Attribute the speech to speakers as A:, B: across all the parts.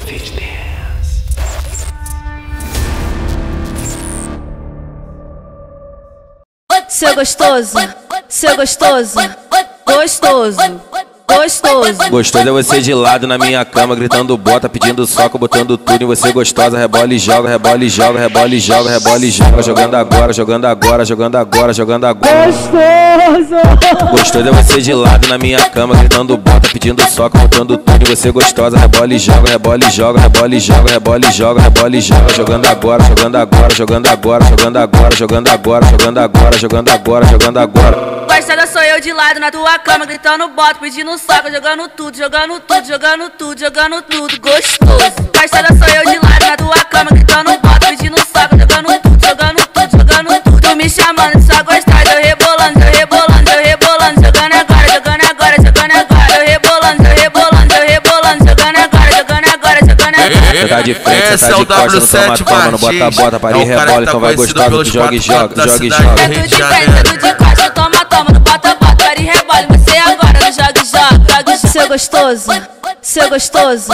A: Seu gostoso, seu gostoso, gostoso, gostoso.
B: Gostoso é você de lado na minha cama, gritando bota, pedindo soco, botando tudo em você gostosa. Rebola e joga, rebola e joga, rebola e joga, rebola e joga. Jogando agora, jogando agora, jogando agora, jogando agora.
A: Gostoso.
B: Gostoso é você de lado na minha cama, gritando bota, pedindo soco, botando tudo em você gostosa. Rebola e joga, rebola e joga, rebola e joga, rebola e joga, rebola e joga. Jogando agora, jogando agora, jogando agora, jogando agora, jogando agora, jogando agora, jogando agora, jogando agora.
A: Gostada sou eu de lado na tua cama, gritando bota, pedindo soco, jogando tudo, jogando tudo, jogando tudo, jogando tudo, gostoso. Gostada sou eu de lado na tua cama, gritando bota, pedindo soco, jogando tudo, jogando tudo, jogando tudo. Tu me chamando de só gostada, eu rebolando, eu rebolando, eu rebolando, jogando agora, jogando agora, jogando agora, eu rebolando, eu rebolando, eu rebolando, jogando agora, jogando agora, jogando agora.
B: Você tá de frente, você tá de costa, não toma, toma, não bota, bota, para e rebola, então vai gostar do joga e joga, joga e joga.
A: É tudo de frente, é tudo de costa, toma, toma, não bota, bota, para e rebola, você agora no joga e joga, joga e joga. Seu gostoso, seu gostoso,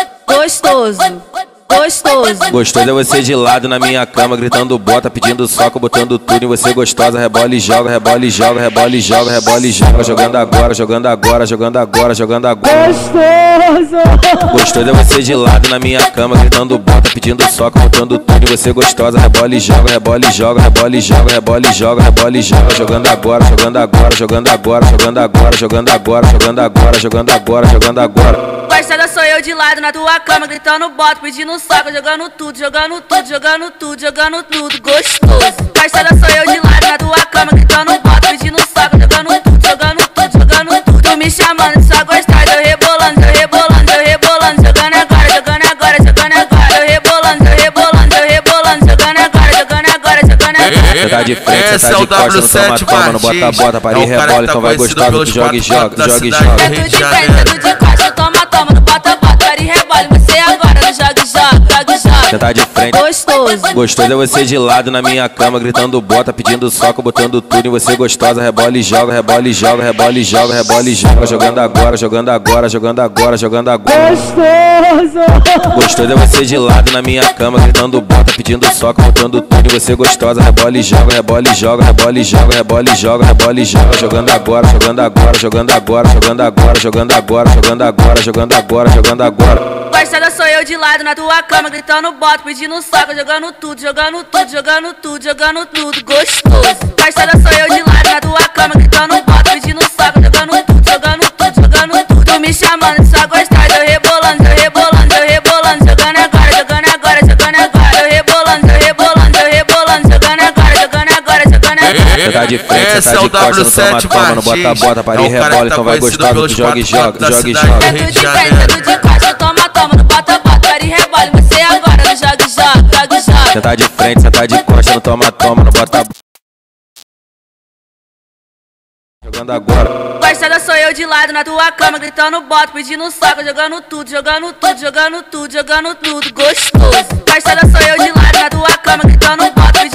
A: gostoso. Gostoso.
B: Gostoso é você de lado na minha cama, gritando bota, pedindo soco, botando tudo em você gostosa. Rebola e joga, rebola e joga, rebola e joga, rebola e joga. Jogando agora, jogando agora, jogando agora, jogando agora.
A: Gostoso.
B: Gostoso é você de lado na minha cama, gritando bota, pedindo soco, botando tudo em você gostosa. Rebola e joga, rebola e joga, rebola e joga, rebola e joga, rebola e joga. Jogando agora, jogando agora, jogando agora, jogando agora, jogando agora, jogando agora, jogando agora, jogando agora.
A: Gostada sou eu de lado na tua cama, gritando bota, pedindo soco, jogando tudo, jogando tudo, jogando tudo, jogando tudo, gostoso. Gostada sou eu de lado na tua cama, gritando bota, pedindo soco, jogando tudo, jogando tudo, jogando tudo. Tu me chamando de só gostada, eu rebolando, eu rebolando, eu rebolando, jogando agora, jogando agora, jogando agora, eu rebolando, eu rebolando, eu rebolando, jogando agora, jogando agora, jogando agora.
B: Você tá de frente, você tá de costa, não toma, toma, não bota, bota, para e rebola, então vai gostar do joga e joga, joga e joga.
A: É tudo de frente, é tudo de costa, toma, toma, não bota, bota, para e rebola, você agora no joga e joga, joga e joga.
B: Você tá de frente,
A: Gostoso.
B: gostoso é você de lado na minha cama, gritando bota, pedindo soco, botando tudo em você gostosa. Rebola e joga, rebola e joga, rebola e joga, rebola e joga. Jogando agora, jogando agora, jogando agora, jogando agora.
A: Gostoso.
B: Gostoso é você de lado na minha cama, gritando bota, pedindo soco, botando tudo em você gostosa. Rebola e joga, rebola e joga, rebola e joga, rebola e joga, rebola e joga. Jogando agora, jogando agora, jogando agora, jogando agora, jogando agora, jogando agora, jogando agora, jogando agora.
A: Gostada sou eu de lado na tua cama, gritando bota, pedindo soco, jogando tudo, jogando tudo, jogando tudo, jogando tudo, gostoso. Gostada sou eu de lado na tua cama, gritando bota, pedindo soco, jogando tudo, jogando tudo, jogando tudo. Tu me chamando de só gostada, eu rebolando, eu rebolando, eu rebolando, jogando agora, jogando agora, jogando agora, eu rebolando, eu rebolando, eu rebolando, jogando agora, jogando agora, jogando agora.
B: Você tá de frente, você tá de costa, não toma, toma, não bota, bota, para e rebola, então vai gostar do joga e joga, joga e joga.
A: É tudo de frente, é tudo de costa, toma, toma, não bota, bota, para e rebola, você agora no joga e joga, joga e joga.
B: Você tá de frente, você tá de costa, não toma, toma, não bota. Jogando agora.
A: Gostada sou eu de lado na tua cama, gritando bota, pedindo soco, jogando tudo, jogando tudo, jogando tudo, jogando tudo, gostoso. Gostada sou eu de lado na tua cama, gritando bota,